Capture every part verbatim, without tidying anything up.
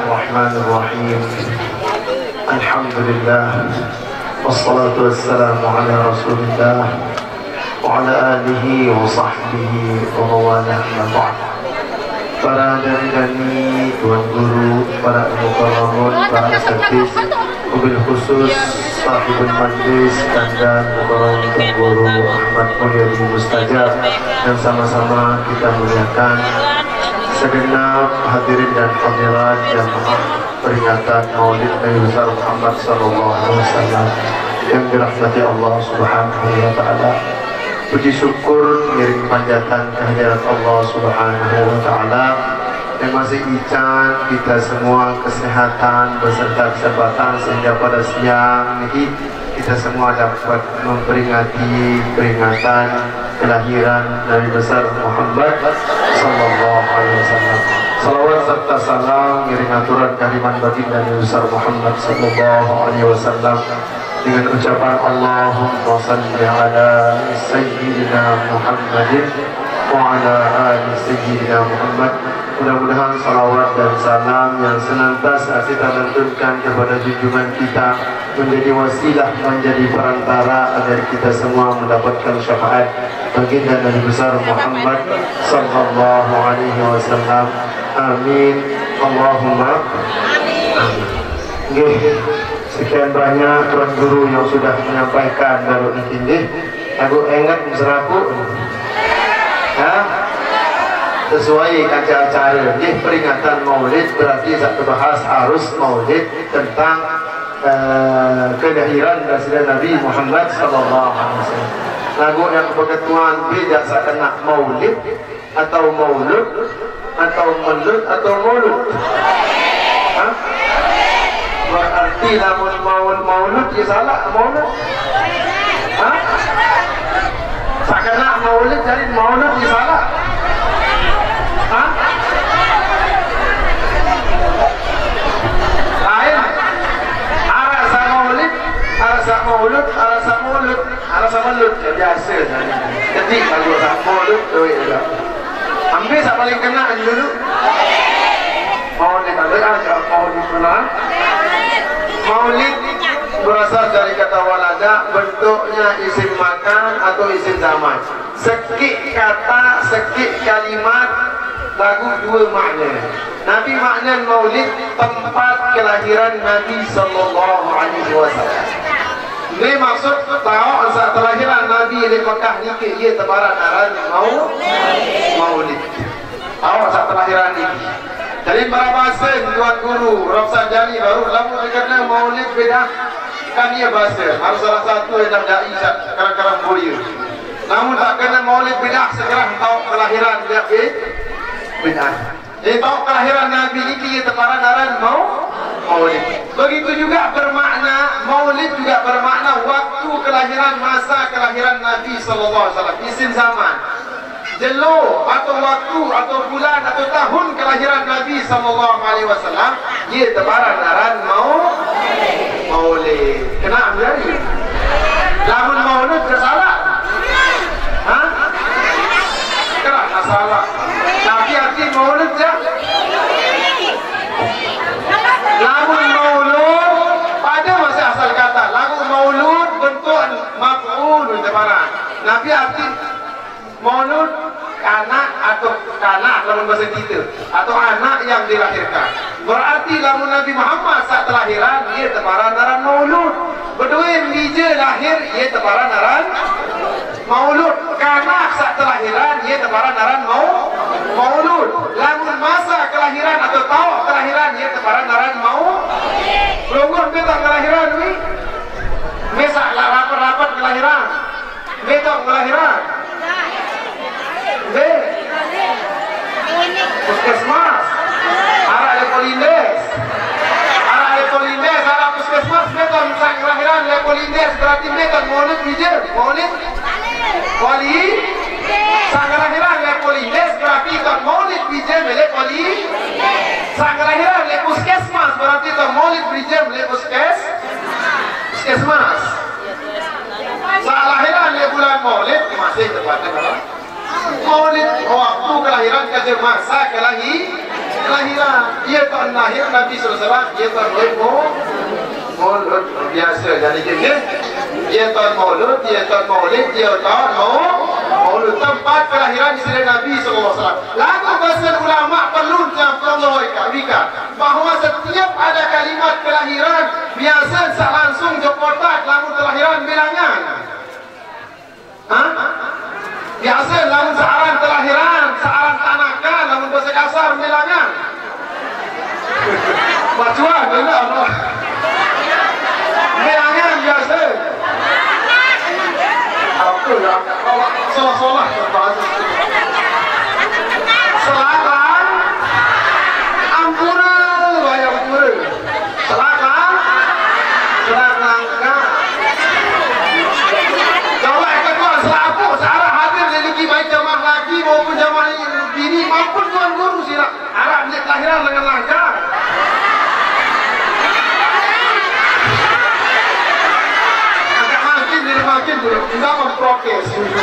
Bismillahirrahmanirrahim. Alhamdulillah. Wassalatu wassalamu ala Rasulillah wa ala alihi wa sahbihi wa mawalah ma ba'd. Para dani-dani, tuan guru, para mukarramun, para asatidz, wabil khusus sahibul majlis dan mukarram tuan guru Ahmad Mulyadi Mustajab, yang sama-sama kita muliakan segenap hadirin dan hadirat jamaah peringatan Maulid Nabi besar Muhammad sallallahu alaihi wasallam yang dirahmati Allah Subhanahu wa taala. Puji syukur ngiring panjatan kehadirat Allah Subhanahu wa taala yang masih ican kita semua kesehatan beserta kesempatan sehingga pada siang ini kita semua dapat memperingati peringatan kelahiran Nabi besar Muhammad sallallahu alaihi wasallam. Salawat serta salam ngiring aturan kehadiran baginda Nabi besar Muhammad sallallahu alaihi wasallam dengan ucapan Allahumma salli ala sayyidina Muhammadin wa ala ali sayyidina Muhammad. Mudah-mudahan salawat dan salam yang senantiasa kita lantunkan kepada junjungan kita menjadi wasilah, menjadi perantara agar kita semua mendapatkan syafaat baginda Nabi besar Muhammad sallallahu alaihi wasallam. Amin. Allahumma amin. Sekian banyak tuan guru yang sudah menyampaikan baru ini. Aku ingat mesraku. Ha? Sesuai kaca acara ini peringatan Maulid berarti satu bahas harus Maulid tentang uh, kelahiran Rasulullah Nabi Muhammad sallallahu alaihi wasallam. Lagu yang berketuan beda sakena Maulid atau Maulud atau Maulud atau Maulud. Ha? Berarti namun maulud maulud ya salah maulud. Ha? Sakana maulid jadi maulud ya salah. Ha? Lain. Arasa maulid, arasa maulud, arasa maulud, arasa maulud ya biasa. Jadi kalau tak maulud tu ya. Ambil sak paling kena dulu. Maulid ada maulid benar. Maulid berasal dari kata walada, bentuknya isim makan atau isim zaman. Sekik kata, sekik kalimat, lagu dua makna. Nabi makna maulid tempat kelahiran Nabi sallallahu alaihi wasallam. Ini maksud tahu saat kelahiran Nabi di Mekah ni ke ia tebaran aran mau maulid. Tahu saat kelahiran ini. Jadi para bahasa tuan guru Rafsan Jani baru lama karena maulid beda kan ia bahasa harus salah satu yang dai sekarang-karang boleh. Namun tak kena maulid beda sekarang tahu kelahiran dia beda. Jadi tahu kelahiran Nabi ini ia teparan aran mau maulid. Begitu juga bermakna maulid juga bermakna waktu kelahiran, masa kelahiran Nabi sallallahu alaihi wasallam, isim zaman. Jelo atau waktu atau bulan atau tahun kelahiran Nabi sallallahu alaihi wasallam ia tebaran aran mau maulid. Kena ambil ni. Lamun maulid tersalah. Ha? Kena salah. Tapi arti maulid ya. Lamun maulud pada masa asal kata. Lagu maulud bentuk maf'ul tebaran. Nabi arti maulud anak atau kanak lamun bahasa kita atau anak yang dilahirkan. Berarti lamun Nabi Muhammad saat kelahiran ia tebaran aran maulud. Berdua bija lahir ia tebaran aran maulud. Kanak saat kelahiran ia tebaran aran mau maulud. Lamun masa kelahiran atau tahu kelahiran ia tebaran aran mau. Belum beta kelahiran ni. Mesak rapat-rapat kelahiran. Beta kelahiran. B. Puskesmas. Arah Lepolindes. Arah Lepolindes, arah puskesmas. Beton sang kelahiran Lepolindes berarti beton maulid hijau. Maulid. Poli. Sang kelahiran Lepolindes berarti beton maulid hijau Lepoli. Sang kelahiran Lepuskesmas berarti beton maulid hijau Lepuskes. Puskesmas. Sang kelahiran le bulan maulid masih tepatnya kalau maulid waktu kelahiran ke masa kelahi kelahiran. Ia tahun lahir Nabi sallallahu alaihi wasallam, ia tahun maulud. Maulud biasa jadi gini. Ia tahun maulud, ia tahun maulid, ia tahun maulud. Tempat kelahiran isteri Nabi sallallahu alaihi wasallam. Lagu bahasa ulama perlu jawabkan bahawa setiap ada kalimat kelahiran biasa tak langsung jokotak lagu kelahiran bilangan. Ha? Biasa lagu searan kelahiran, searan tanakan, lagu bahasa kasar bilangan. Bacuan benar. Bilangan biasa. Apa ya? Solah-solah bahasa. Selatan Ampura, bayar Ampura. Selatan Selangka. Kalau ikut tuan selapuk, searah hadir lagi baik jamaah lagi maupun jamaah bini maupun tuan guru sila. Arab dia kelahiran dengan langka. Agak makin dia makin dulu. Tidak memprokes.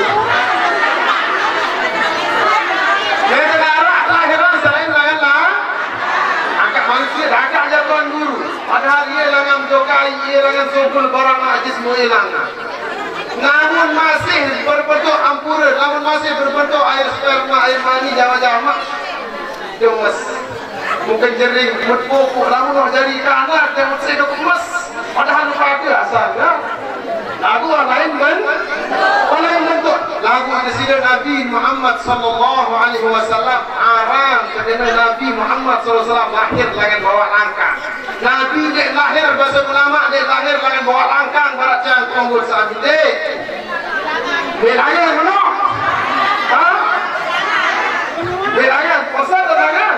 Dia negara kelahiran selain dengan lah. Agak manusia agak aja tuan guru. Padahal ia langan jokai, ia langan sokul barang najis semua hilang. Namun masih berbentuk ampura, namun masih berbentuk air sperma, air mani, jama-jama. Demes. Mungkin jering, mutpokok, namun jadi kanak, dan sedok emas. Padahal lupa ada asalnya. Lagu lain kan? Lain bentuk. Lagu Nabi Nabi Muhammad sallallahu alaihi wasallam haram kerana Nabi Muhammad sallallahu alaihi wasallam lahir dengan bawa langkah. Nabi dia lahir bahasa ulama dia lahir dengan bawa langkah barat yang kumpul sahabat dia. Dia lahir mana? Ha? Dia lahir pasal tangan.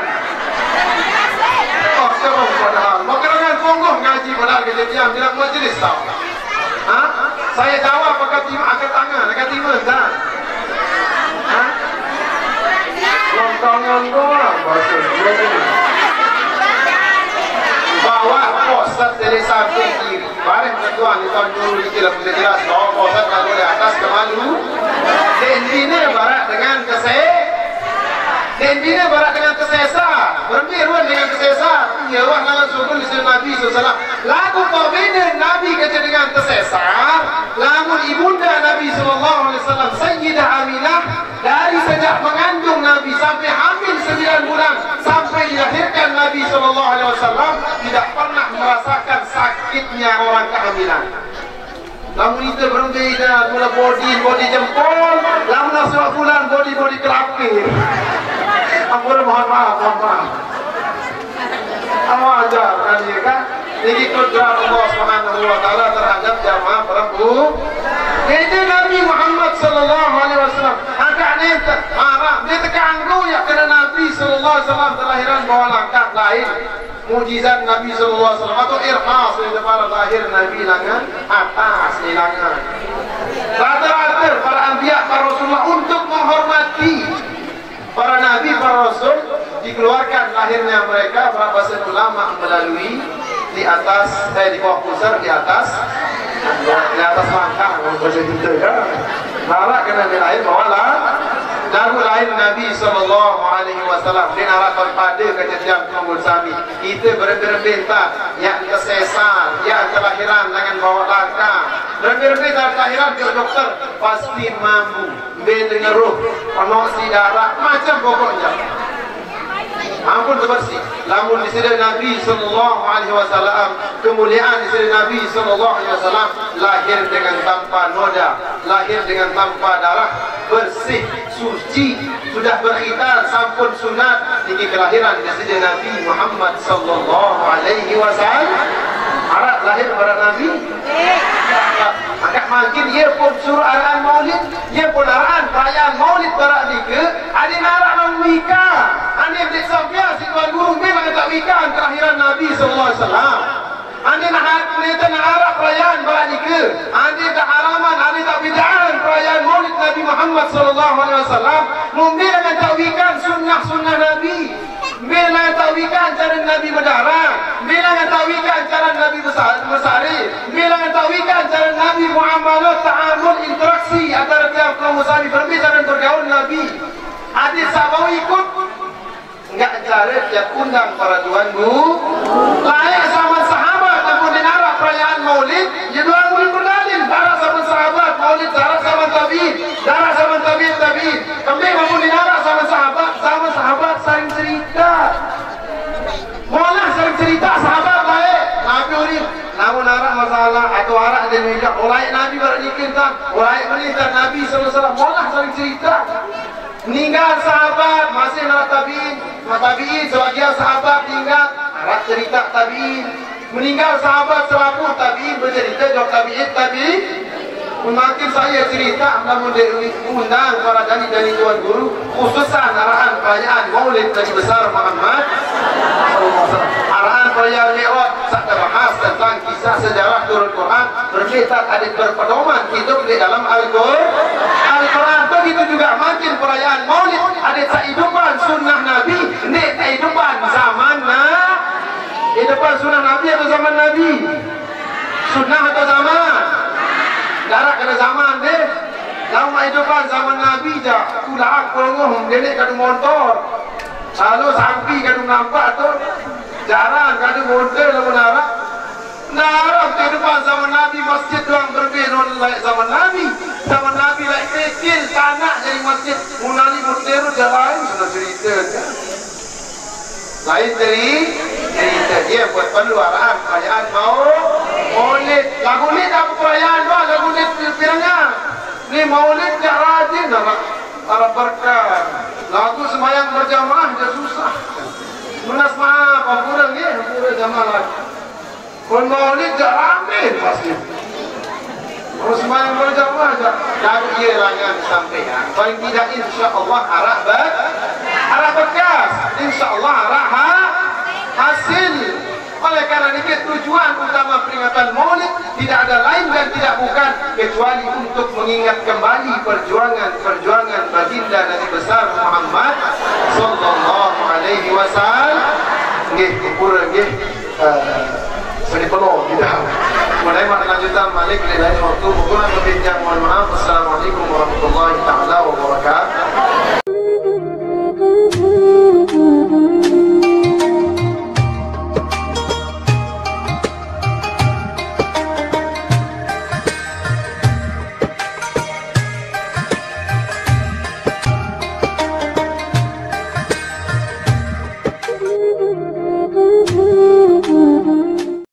Oh, sekarang padahal. Makanan pungguh ngaji padahal kejadian bilang majlis tau. Ha? Saya jawab pakai tim angkat tangan, angkat timun tak? Ha? Lontongan doang bahasa dia. Bawa posat dari samping kiri. Barang tuan itu nyuruh dikira sudah jelas bawa posat kalau di atas ke malu. Dan ini barat dengan keseh. Dan ini barat dengan kesesar. Bermiruan dengan kesesar. Ya Allah nama syukur di Nabi sallallahu alaihi wasallam. Lagu pembina Nabi kata dengan kesesar. Namun ibunda Nabi sallallahu alaihi wasallam Sayyidah Aminah dari sejak mengandung Nabi sampai hamil sembilan bulan sampai dilahirkan Nabi sallallahu alaihi wasallam tidak pernah merasakan sakitnya orang kehamilan. Namun itu berbeda, mula body body jempol, namun nasuh bulan body body kelapir. Ampun mohon maaf, mohon maaf. Awak ajar kan dia kan? Ini kudrat Allah Subhanahu wa taala terhadap jamaah perempuan. Itu Nabi Muhammad sallallahu alaihi wasallam. Agak ni marah, dia terganggu ya kerana Nabi sallallahu alaihi wasallam terlahiran bawa langkah lain. Mujizat Nabi sallallahu alaihi wasallam atau irhas dari para lahir Nabi langan atas langan. Rata-rata para anbiya, para rasulullah untuk menghormati para nabi, para rasul dikeluarkan lahirnya mereka berapa ulama melalui di atas, eh di bawah pusar di atas, di atas langkah, macam itu kan? Malah kena dilahir bawah lah. Lagu lahir Nabi sallallahu alaihi wasallam di harapan pada kejadian kumpul sami. Kita berbeda-beda yang kesesar, yang kelahiran dengan bawa langkah. Berbeda kelahiran ke dokter pasti mampu. Ben dengan roh, penuh si darah, macam pokoknya. Ampun bersih. Lamun di sini Nabi sallallahu alaihi wasallam, kemuliaan di sini Nabi sallallahu alaihi wasallam lahir dengan tanpa noda, lahir dengan tanpa darah, bersih, suci, sudah berkhitan sampun sunat tinggi kelahiran di sini Nabi Muhammad sallallahu alaihi wasallam. Arab lahir pada Nabi. Agak makin ia pun suruh araan maulid, ia pun araan perayaan maulid barat ni ke, ada narak nak wika. Anda boleh sampai si tuan guru memang tak wika kelahiran Nabi sallallahu alaihi wasallam. Anda nak kita nak arah perayaan barat ni ke, anda tak haraman, anda tak bid'ah perayaan maulid Nabi Muhammad sallallahu alaihi wasallam. Mungkin dengan takwikan sunnah-sunnah Nabi. Bila tawikan cara Nabi berdarah, bila tawikan cara Nabi besar bersari, bila tawikan cara Nabi muamalah, ta'amul, interaksi antara tiap kaum muslim, berbicara dan bergaul Nabi. Hadis sahabat ikut enggak cari, tiap undang para tuan bu. Layak sama sahabat namun dinara perayaan Maulid, ya dua murid berdalil. Darah sama sahabat Maulid, darah sama tabiin, darah sama tabiin tabiin. Kami namun dinara sama sahabat, sama sahabat saling cerita. Malah sering cerita sahabat baik. Nabi uri, namun arah masalah atau arah dan mereka. Oleh Nabi berdikirkan, oleh meninggal Nabi sallallahu alaihi wasallam. Malah sering cerita. Meninggal sahabat masih arah tabiin, tabiin sebagian sahabat meninggal arah cerita tabiin. Meninggal sahabat selaku tabiin bercerita jawab tabiin tabiin. Makin saya cerita, namun diundang para dani-dani tuan guru, khususan arahan perayaan Maulid Nabi besar Muhammad. Arahan perayaan lewat saya bahas tentang kisah sejarah turun Quran, berkitab adik berpedoman hidup di dalam Al-Quran. Al-Quran begitu juga makin perayaan Maulid adik kehidupan sunnah Nabi, ini kehidupan zaman nah, kehidupan sunnah Nabi atau zaman Nabi, sunnah atau zaman. Darah kena zaman deh. Dalam kehidupan zaman Nabi je, kulah kolong denek kadu motor. Lalu sampi kadu nampak tu, jarang kadu motor lalu nara. Nara kehidupan zaman Nabi masjid doang berbeza dengan zaman Nabi. Zaman Nabi lagi kecil tanah jadi masjid. Munani motor jalan sudah cerita. Lain dari cerita dia buat perlu arahan perayaan mau Maulid. Lagu ni tak perayaan doang, lagu ni pirangnya. Ni Maulid tak rajin nama para berkah. Lagu sembahyang berjamaah dia susah. Menas maaf, apa kurang ni? Kurang jamaah lagi. Kalau Maulid tak ramai pasti. Kalau sembahyang berjamaah tak. Lagu dia rangan sampaikan. Paling tidak insya Allah arah ber, arah bekas. Insya Allah arah ha, hasil. Oleh karena ini tujuan utama peringatan Maulid tidak ada lain dan tidak bukan kecuali untuk mengingat kembali perjuangan-perjuangan baginda Nabi besar Muhammad sallallahu alaihi wasallam. Nggih, kurang nggih. Seni penuh tidak. Mulai lanjutan balik dari lain waktu. Kurang lebihnya mohon maaf. Assalamualaikum warahmatullahi taala wabarakatuh.